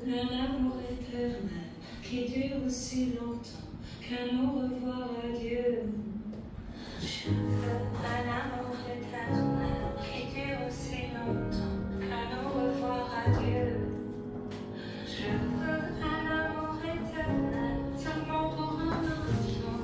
un amour éternel qui dure aussi longtemps qu'un au revoir adieu. Je veux un amour éternel qui dure aussi longtemps qu'un au revoir adieu. Je veux un amour éternel seulement pour un instant.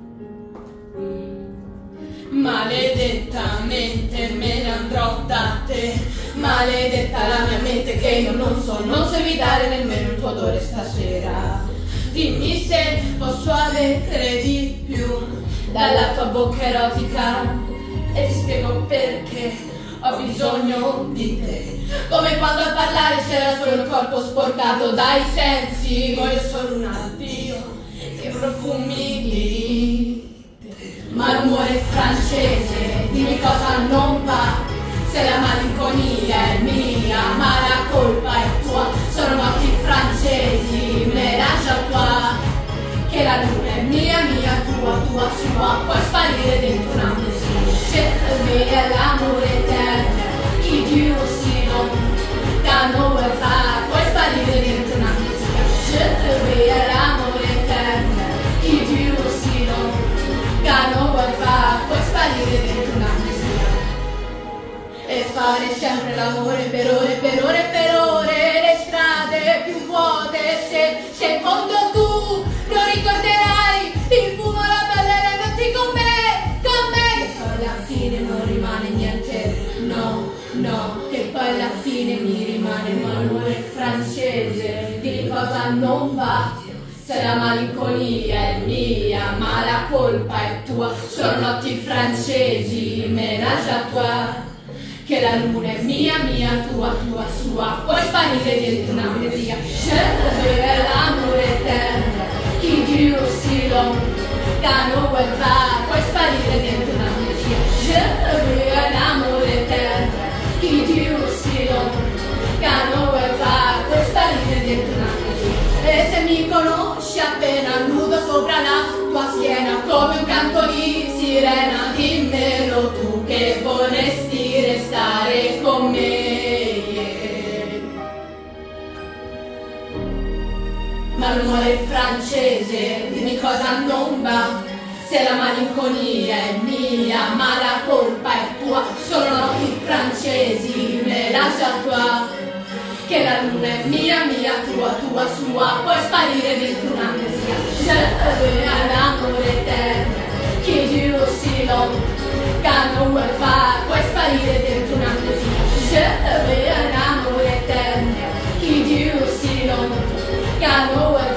Maledettamente me ne andrò da te, maledetta la mia mente che io non so evitare nemmeno il tuo odore stasera. Dimmi se posso avere di più dalla tua bocca erotica e ti spiego perché ho bisogno di te. Come quando a parlare c'era solo il corpo sporcato dai sensi, voglio solo un addio che profumi di malumore francese, dimmi cosa non va, se la malinconia è mia, ma la colpa è tua, sono notti francesi, ménage à toi, che la luna è mia, tua, sua, puoi sparire dentro un'amnesia. Je veux l'amour éternel qui dure aussi longtemps qu'un au revoir, puoi sparire dentro un'amnesia. Je veux l'amour éternel qui dure aussi longtemps qu'un au revoir, puoi sparire dentro un'amnesia. E fare sempre l'amore per ore, per ore, per ore, le strade più vuote, se in fondo tu non ricorderai il fumo, la pelle, le notti con me, che poi alla fine non rimane niente, no, che poi alla fine mi rimane un malumore francese, di cosa non va, se la malinconia è mia, ma la colpa è tua, sono notti francesi, ménage à toi, che la luna è mia, tua, sua, puoi sparire dentro un'amnesia. Je veux l'amour éternel qui dure aussi longtemps qu'un au revoir, puoi sparire dentro un'amnesia. Je veux l'amour éternel qui dure aussi longtemps qu'un au revoir, puoi sparire dentro un'amnesia. E se mi conosci appena nudo sopra la tua schiena come un canto di sirena, dimmelo tu che vorresti restare con me. Malumore francese, dimmi cosa non va, se la malinconia è mia, ma la colpa è tua, sono notti francesi, ménage à toi, che la luna è mia, tua, sua, puoi sparire dentro un'amnesia. Je veux un amour éternel qui dure aussi longtemps qu'un au revoir, puoi sparire dentro un'amnesia. Je veux un amour éternel qui dure aussi longtemps qu'un au revoir.